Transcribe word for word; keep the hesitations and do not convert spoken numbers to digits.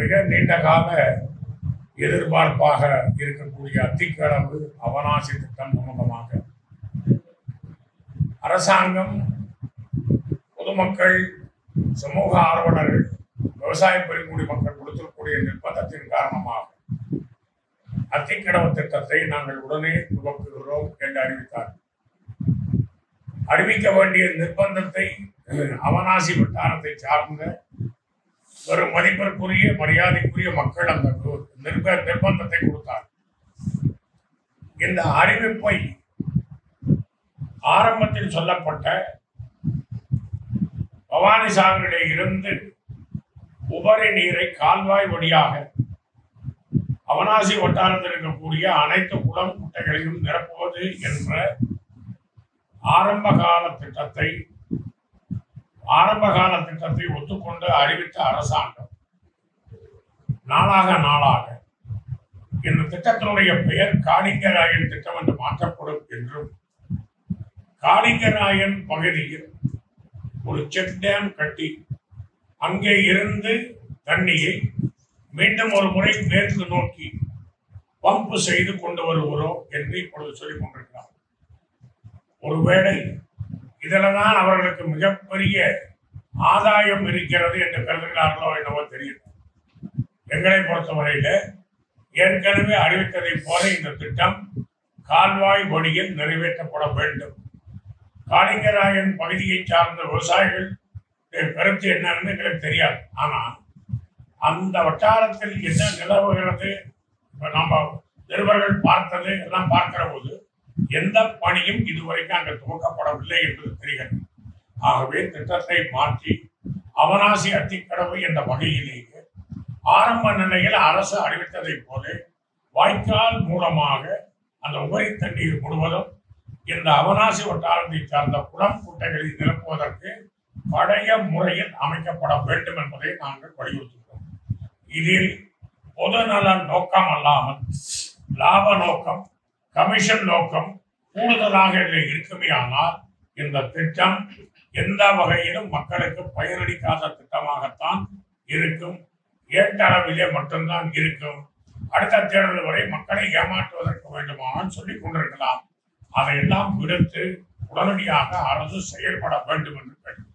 மிக நீண்ட கால எதிர்பார்ப்பாக இருக்கக்கூடிய அத்திக்கடவு அவனாசி திட்டம் சம்பந்தமாக அரசாங்கம், பொதுமக்கள், சமூக ஆர்வலர்கள், விவசாய பெருங்குடி மக்கள் கொடுத்திருக்கக்கூடிய நிர்பந்தத்தின் காரணமாக அத்திக்கடவு திட்டத்தை நாங்கள் உடனே துவக்குகிறோம் என்று அறிவித்தார். அறிவிக்க வேண்டிய நிர்பந்தத்தை அவனாசி வட்டாரத்தை சார்ந்த ஒரு மதிப்பிற்குரிய மரியாதைக்குரிய மக்கள் அந்த நிர்பந்தத்தை கொடுத்தார். இந்த அறிவிப்பை ஆரம்பத்தில் சொல்லப்பட்ட பவானி சாகரிலே இருந்து உபரி நீரை கால்வாய் வழியாக அவனாசி வட்டாரத்தில் இருக்கக்கூடிய அனைத்து குளம் குட்டைகளையும் நிரப்புவது என்ற ஆரம்ப கால திட்டத்தை ஆரம்ப கால திட்டத்தை ஒத்துக்கொண்டு அறிவித்த அரசாங்கம் நாளாக நாளாக இந்த திட்டத்தினுடைய பெயர் காளிங்கராயன் திட்டம் என்று மாற்றப்படும் என்றும், காளிங்கராயன் பகுதியில் ஒரு செக் டேம் கட்டி அங்கே இருந்து தண்ணியை மீண்டும் ஒரு முறை மேற்கு நோக்கி பம்பு செய்து கொண்டு வருகிறோம் என்று இப்பொழுது சொல்லிக் கொண்டிருக்கிறார். ஒருவேளை இதில்தான் அவர்களுக்கு மிகப்பெரிய ஆதாயம் இருக்கிறது என்று கருதுகிறார்களோ என்னவோ தெரியும். எங்களை பொறுத்தவரையில ஏற்கனவே அறிவித்ததை போல இந்த திட்டம் கால்வாய் வழியில் நிறைவேற்றப்பட வேண்டும். காளிங்கராயன் பகுதியை சார்ந்த விவசாயிகள் கருத்து என்னன்னு எங்களுக்கு தெரியாது. ஆனால் அந்த வட்டாரத்தில் என்ன நிலவுகிறது, இப்ப நம்ம நிருபர்கள் பார்த்தது எல்லாம் பார்க்கிற போது எந்த பணியும் இதுவரைக்கும் அங்கு துவக்கப்படவில்லை என்பது தெரிகிறது. ஆகவே திட்டத்தை மாற்றி அவனாசி அத்திக்கடவு என்ற வகையிலேயே ஆரம்ப நிலையில் அரசு அறிவித்ததை போல வாய்க்கால் மூலமாக அந்த உபரி தண்ணீர் முழுவதும் இந்த அவனாசி வட்டாரத்தை சார்ந்த குளம் குட்டைகளை நிரப்புவதற்கு பழைய முறையில் அமைக்கப்பட வேண்டும் என்பதை நாங்கள் வலியுறுத்துகிறோம். இதில் பொதுநல நோக்கம் அல்லாமல் லாப நோக்கம், கமிஷன் நோக்கம் கூடுதலாக இதில் இருக்குமே ஆனால் இந்த திட்டம் எந்த வகையிலும் மக்களுக்கு பயனளிக்காத திட்டமாகத்தான் இருக்கும். ஏற்றளவிலே மட்டும்தான் இருக்கும். அடுத்த தேர்தல் வரை மக்களை ஏமாற்றுவதற்கு வேண்டுமானால் சொல்லிக் கொண்டிருக்கலாம். அதையெல்லாம் விடுத்து உடனடியாக அரசு செயல்பட வேண்டும் என்று கேட்டு